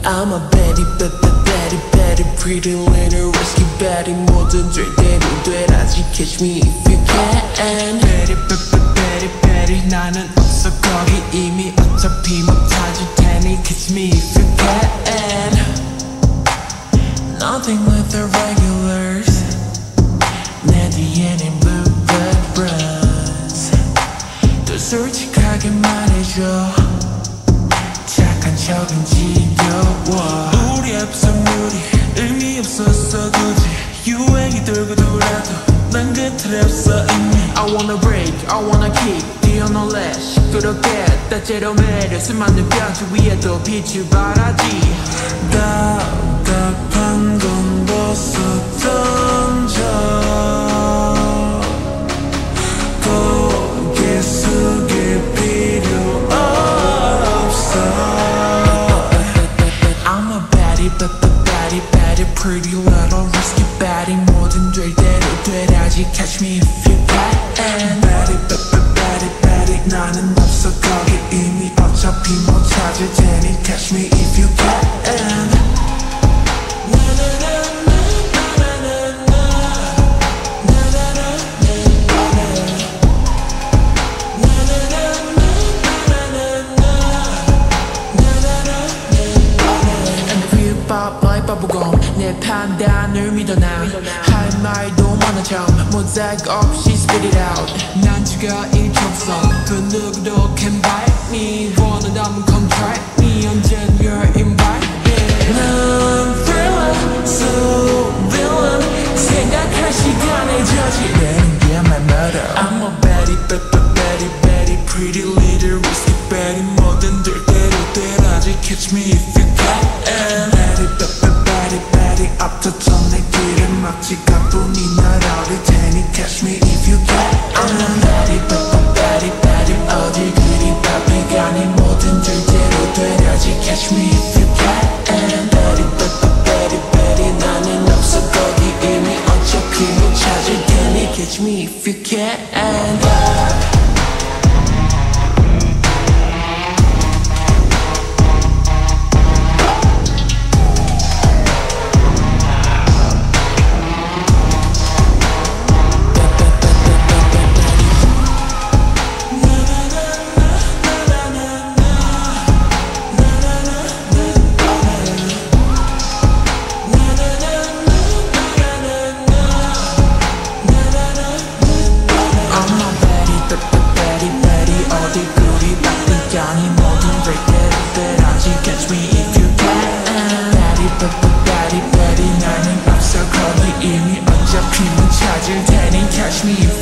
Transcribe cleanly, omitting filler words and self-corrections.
I'm a baddie, baddie, baddie, pretty little risky baddie. 뭐든 될 대로 되라지. Catch me if you can. Baddie, baddie, baddie, 나는 없어 거기 이미 어차피 못 찾을 테니. Catch me if you can. Nothing with the regulars. 내 뒤에는 blue runs. 또 솔직하게 말해줘. 착한 척은 지겨워. 우리 합성물이 의미 없었어 굳이. 유행이 돌고 돌아도 난 그 틀에 없어 이미. I wanna break, I wanna kick, 뛰어놀래 시끄럽게 따제로 매려. 수많은 변수 위에도 빛을 발하지. 답답한 건 벗어 던져. 고개 숙일 필요 없어. I'm a baddie, baddie, baddie, pretty little risky baddie. 뭐든 될 대로 되라지. Catch me if you can. Baddie, baddie, baddie, 나는 없어 거기 이미 어차피 못 찾을 테니. Catch me if you can. 내 판단을 믿어 난 할 말도 많아져. 모자이크 없이 spit it out. 난 지가 일촉성. 그 누구도 can bite me. 원한다면 come try me. 언젠 you're invited. 난 thriller, so villain. 생각할 시간에 저지르는 게 my murder. I'm a baddie, baddie, baddie, pretty little risky baddie. 뭐든 될 대로 되라지. Catch me if you can. Baddie, baddie, baddie, 앞서서 내 길을 막지. 가뿐히 날 어릴 테니. Catch me if you can. I'm a baddie, baddie, baddie, 어딜 그리 바삐 가니. 뭐든 될 대로 되라지. Catch me if you can. Baddie, baddie, baddie, 나는 없어 거기 이미 어차피 못 찾을 테니. Catch me if you can. Catch me if you can. Baddie, baddie, baddie, 나는 없어 거기 이미 어차피 못 찾을 테니. Catch me if